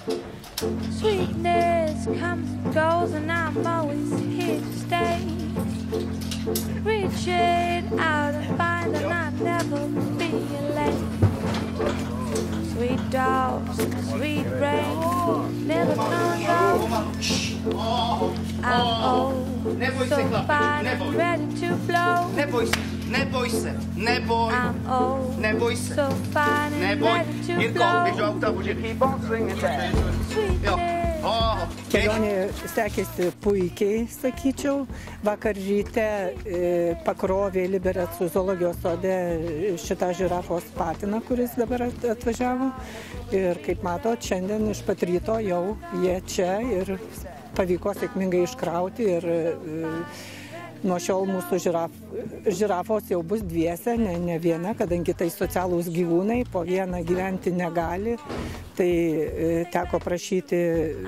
Sweetness comes and goes, and I'm always here to stay. Reach it out and find, and I'll never be late. Sweet dogs, sweet rain, never comes off. I'm old, so fine and ready to blow. Neboj se. I'm old, so fine and ready to blow. Sweetness. Kelionė sekėsi puikiai, sakyčiau. Vakar ryte pakrovė Liberecų zoologijos sode šitą žirafos patiną, kuris dabar atvažiavo. Ir kaip matot, šiandien iš pat ryto jau jie čia ir pavyko sėkmingai iškrauti. Ir nuo šiol mūsų žirafos jau bus dviese, ne viena, kadangi tai socialūs gyvūnai, po vieną gyventi negali. Tai teko prašyti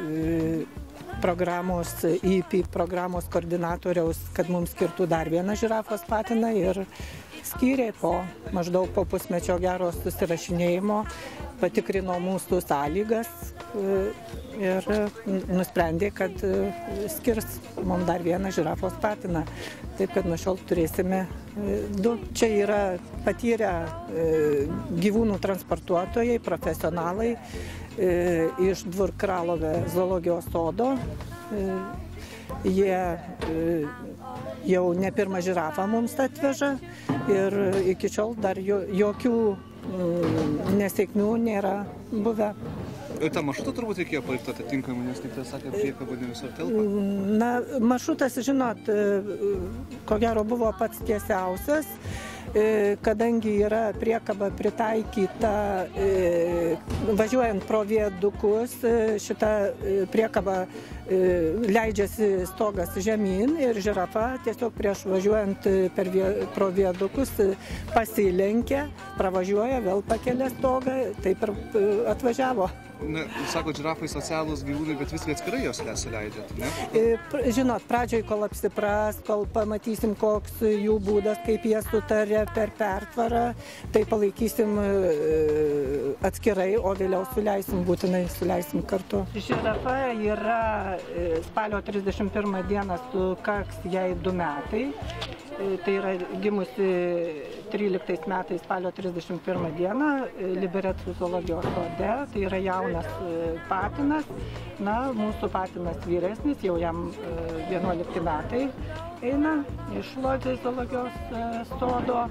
IIP programos koordinatoriaus, kad mums skirtų dar vieną žirafos patiną ir skyrė maždaug po pusmečio gero susirašinėjimo, patikrino mūsų sąlygas ir nusprendė, kad skirs mums dar vieną žirafos patiną. Taip, kad nuo šiol turėsime du. Čia yra patyrę gyvūnų transportuotojai, profesionalai iš Dvurkralove zoologijos sodo. Jie jau ne pirmą žirafą mums atveža ir iki šiol dar jokių nesėkmių nėra buvę. tą maršrutą turbūt reikėjo palikti atitinkamai, nes kaip tai sakė, priekaba ne visur telpa. Na, maršrutas, žinot, ko gero buvo pats tiesiausias, kadangi yra priekaba pritaikyta, važiuojant pro viadukus, šita priekaba leidžiasi stogas žemyn ir žirafa tiesiog prieš važiuojant pro viadukus pasilenkia, pravažiuoja, vėl pakelia stogą, taip ir atvažiavo. Na, sako, žirafai socialūs gyvūnai, bet viskai atskirai jos leidžiat, ne? Žinot, pradžioj, kol apsipras, kol pamatysim, koks jų būdas, kaip jie sutarė per pertvarą, tai palaikysim atskirai, o vėliau būtinai suleisim kartu. Žirafa yra spalio 31 dieną sukaks jai 2 metai. Tai yra gimusi 13 metais spalio 31 dieną Liberecų zoologijos sode. Tai yra jaunas patinas. Na, mūsų patinas vyresnis, jau jam 11 metai eina iš Lodzės zoologijos sodo.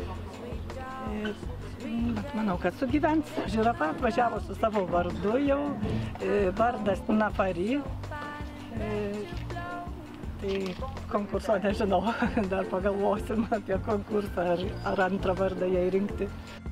Manau, kad sugyvens. Žirafa atvažiavo su savo vardu jau. Vardas Nafari. Tai konkurso nežinau, dar pagalvosim apie konkursą ar antrą vardą jai rinkti.